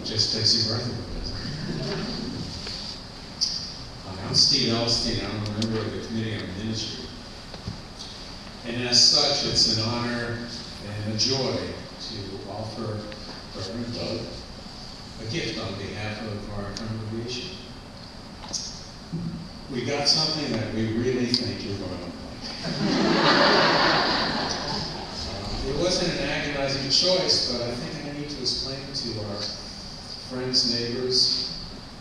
just Stacy Berthelwood. I'm Steve Elstein. I'm a member of the Committee on Ministry. And as such, it's an honor and a joy to offer Reverend Doug a gift on behalf of our congregation. We got something that we really think you're going to like. It wasn't an agonizing choice, but I think I need to explain to our friends, neighbors,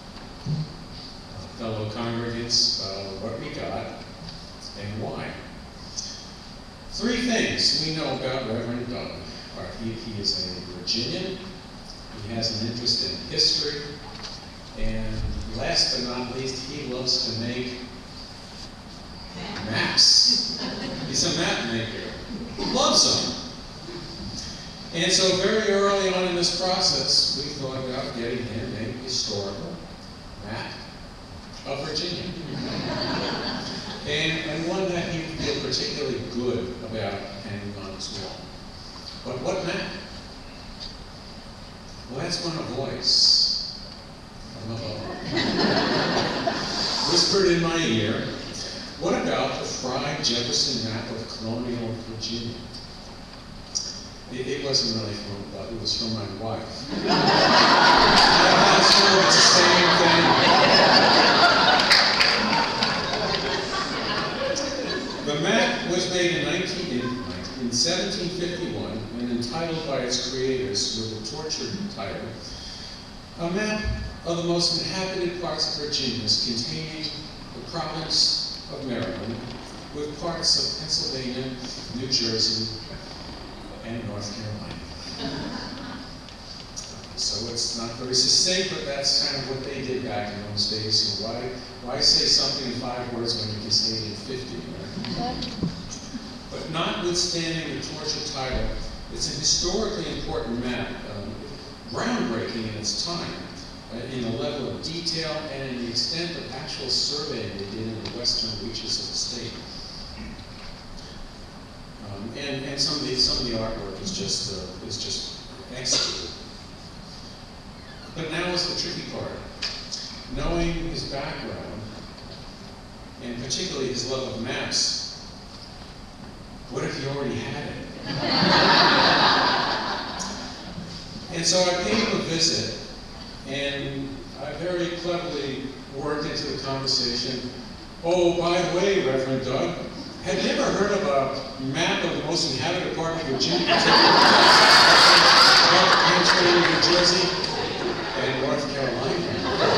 fellow congregants what we got and why. Three things we know about Reverend Doug. He is a Virginian, he has an interest in history, and last but not least, he loves to make maps. He's a map maker. He loves them. And so very early on in this process, we thought about getting him a historical map of Virginia. and one that he would feel particularly good about hanging on his wall. But what map? Well, that's when a voice from above whispered in my ear, what about the Fry Jefferson map of colonial Virginia? It wasn't really from above, it was from my wife. I'm not sure it's the same thing. The map was made in 1751 and entitled by its creators with a tortured title, a map of the most inhabited parts of Virginia containing the province of Maryland with parts of Pennsylvania, New Jersey, and North Carolina. So it's not very succinct, but that's kind of what they did back in those days. So why say something in 5 words when you can say it in 50, right? But notwithstanding the torture title, it's an historically important map, groundbreaking in its time, in the level of detail and in the extent of actual surveying they did in the western reaches of the state. And some of the artwork is just excellent. But now is the tricky part. Knowing his background, and particularly his love of maps, what if he already had it? And so I paid him a visit, and I very cleverly worked into the conversation. Oh, by the way, Reverend Doug, have you ever heard of a map of the most inhabited part of Virginia? Pennsylvania, New Jersey, and North Carolina.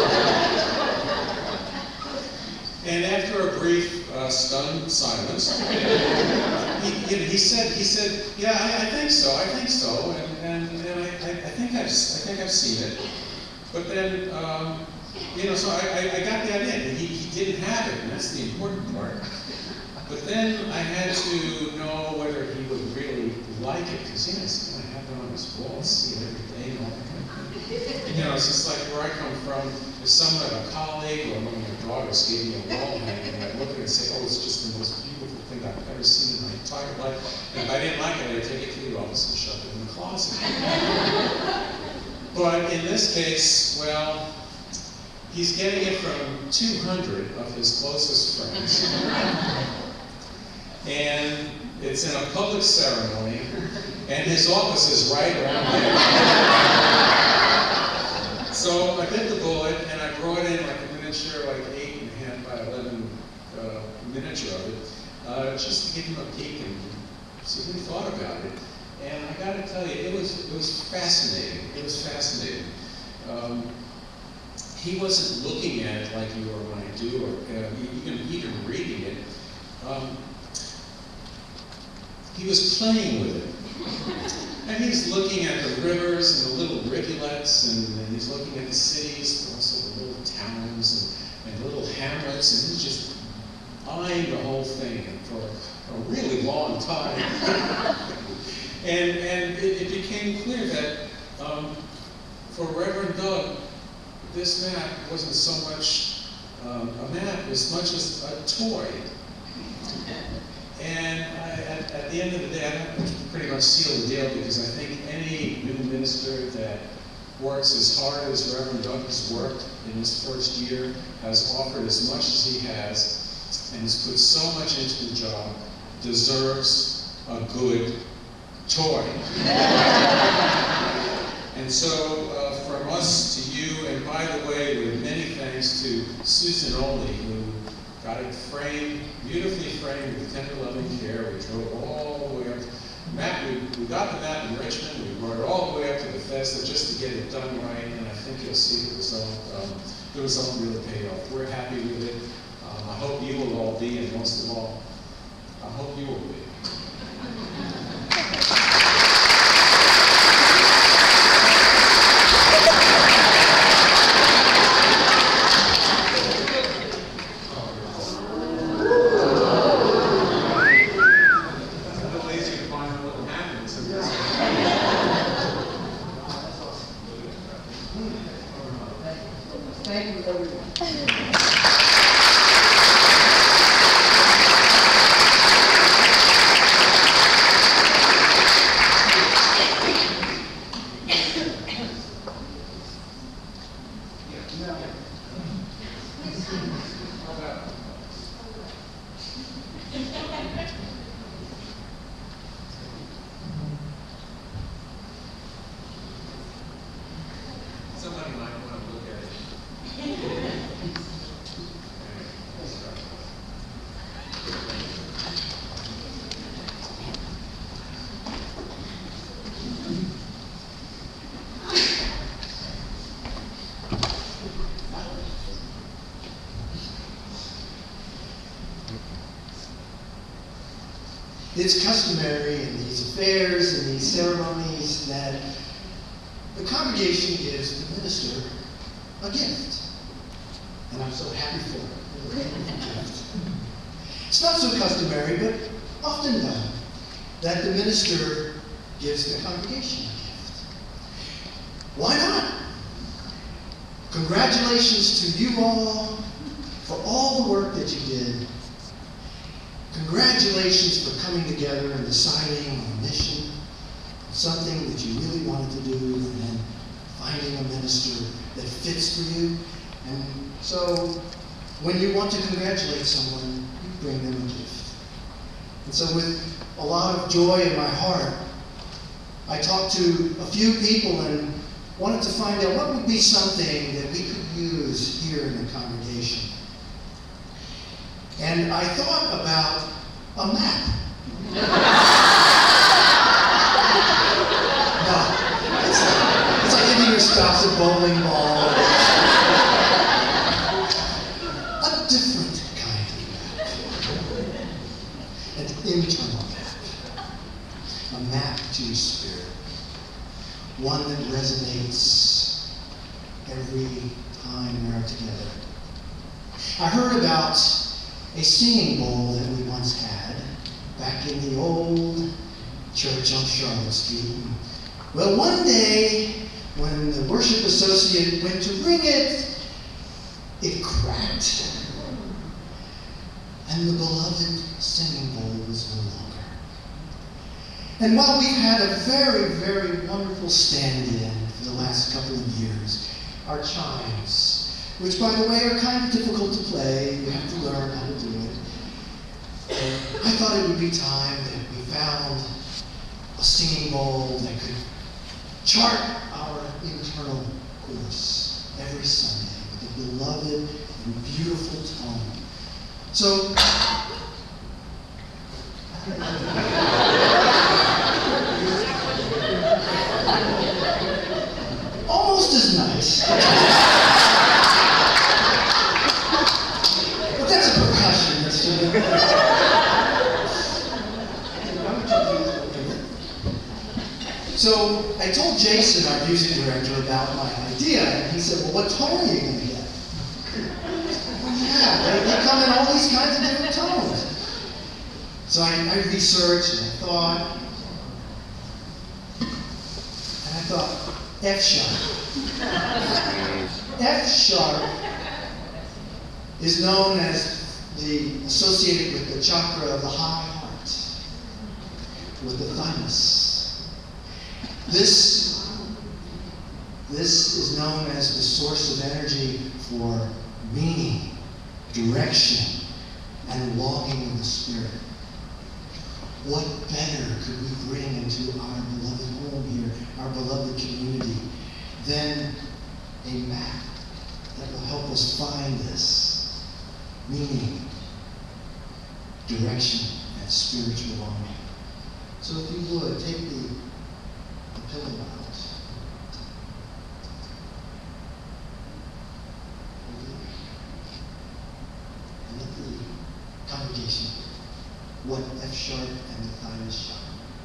And after a brief, stunned silence, he said, yeah, I think so, and I think I've seen it. But then, so I got the idea. He didn't have it, and that's the important part. But then I had to know whether he would really like it, because he's going to have it on his wall, see it every day, and all that kind of thing. It's just like where I come from, if someone, a colleague or one of my daughters gave me a wall hanging, and I'd look at it and say, oh, it's just the most beautiful thing I've ever seen in my entire life. And if I didn't like it, I'd take it to the office and shove it in the closet. But in this case, well, he's getting it from 200 of his closest friends. And it's in a public ceremony, and his office is right around there. So I bit the bullet, and I brought in like a miniature, like 8.5 by 11 miniature of it, just to give him a peek and see what he thought about it. And I got to tell you, it was fascinating. It was fascinating. He wasn't looking at it like you or I do, or even reading it. He was playing with it. And he's looking at the rivers and the little rivulets, and he's looking at the cities, but also the little towns and little hamlets, and he's just eyeing the whole thing for a really long time. and it became clear that for Reverend Doug, this map wasn't so much a map as much as a toy. And at the end of the day, I have to pretty much seal the deal, because I think any new minister that works as hard as Reverend Doug has worked in his first year, has offered as much as he has, and has put so much into the job, deserves a good toy. And so, from us to you, and by the way, with many thanks to Susan Oley, who got it framed, beautifully framed with tender loving care. We drove all the way up. We got the map in Richmond. We brought it all the way up to Bethesda just to get it done right, and I think you'll see the result really paid off. We're happy with it. I hope you will all be, and most of all, I hope you will be. Thank you, everyone. Somebody might want to look at it. It's customary in these affairs and these ceremonies that the congregation gives the minister a gift. And I'm so happy for it. It's not so customary, but often done, that the minister gives the congregation a gift. Why not? Congratulations to you all for all the work that you did. Congratulations for coming together and deciding on a mission, something that you really wanted to do, and then finding a minister that fits for you. And so, when you want to congratulate someone, you bring them a gift. And so, with a lot of joy in my heart, I talked to a few people and wanted to find out what would be something that we could use here in the congregation. And I thought about a map. No, it's like giving your spouse a bowling ball. A different kind of map. An internal map. A map to your spirit. One that resonates every time we're together. I heard about a singing bowl that we once had back in the old church on Charlotte Street. Well, one day, when the worship associate went to ring it, it cracked. And the beloved singing bowl was no longer. And while we've had a very, very wonderful stand-in for the last couple of years, our chimes, which, by the way, are kind of difficult to play. You have to learn how to do it. I thought it would be time that we found a singing bowl that could chart our internal course every Sunday with a beloved and beautiful tone. So, almost as nice. So I told Jason, our music director, about my idea, and he said, well, what tone are you going to get? Well, yeah, they come in all these kinds of different tones. So I researched and I thought, F sharp. F sharp is known as associated with the chakra of the high heart, with the thymus. This This is known as the source of energy for meaning, direction, and longing of the Spirit. What better could we bring into our beloved home here, our beloved community, than a map that will help us find this meaning, direction, and spiritual longing? So if you would, take the pillow out. And let the congregation hear what F sharp and the Matthias sharp.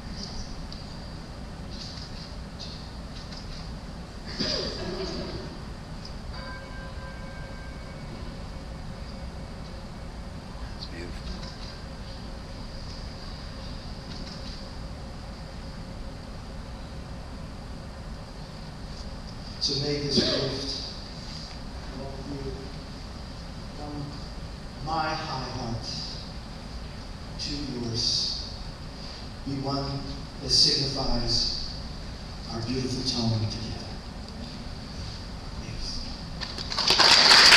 That's beautiful. So may this gift of you from my high heart to yours be one that signifies our beautiful tone together. Yes.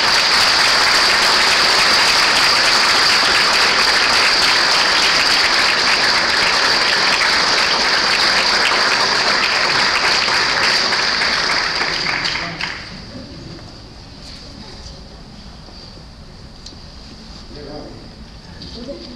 Where are we?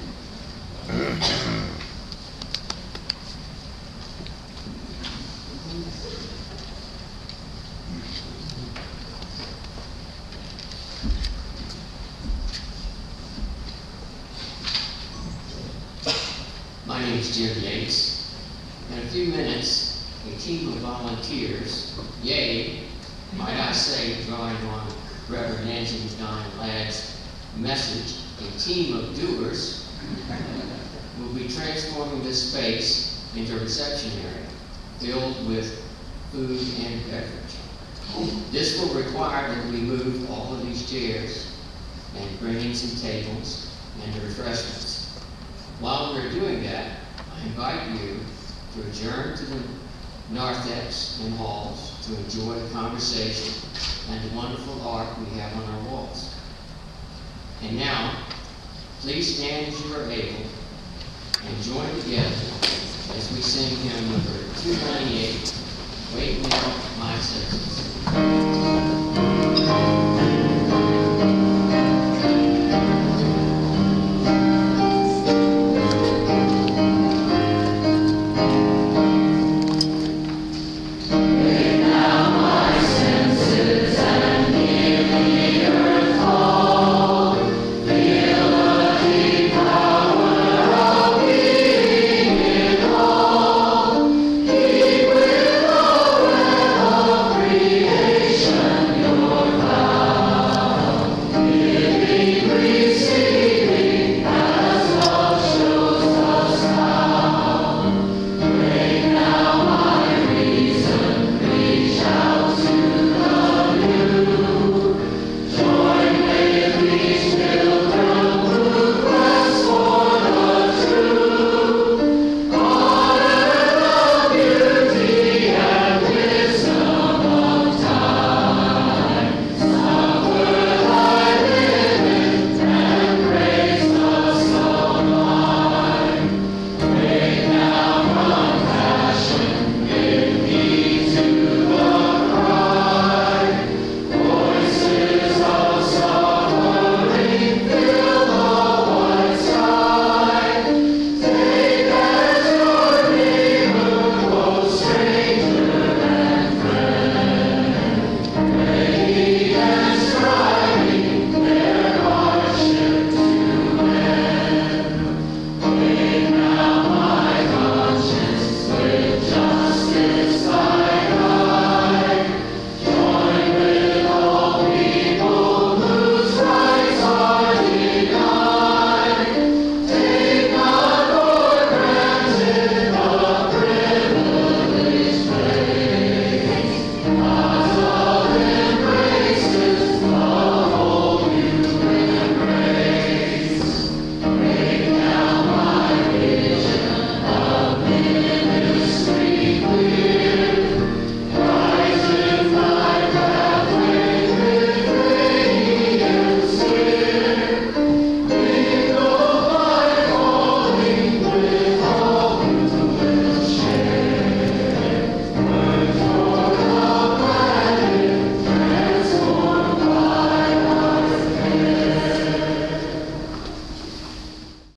My name is Jim Yates. In a few minutes, a team of volunteers, yay, might I say, drawing on Reverend Nancy McDonald Ladd's message, a team of doers will be transforming this space into a reception area filled with food and beverage. This will require that we move all of these chairs and bring in some tables and the refreshments. While we're doing that, I invite you to adjourn to the narthex and halls to enjoy the conversation and the wonderful art we have on our walls. And now, please stand as you are able and join together as we sing hymn number 298, Wait Now, My Senses.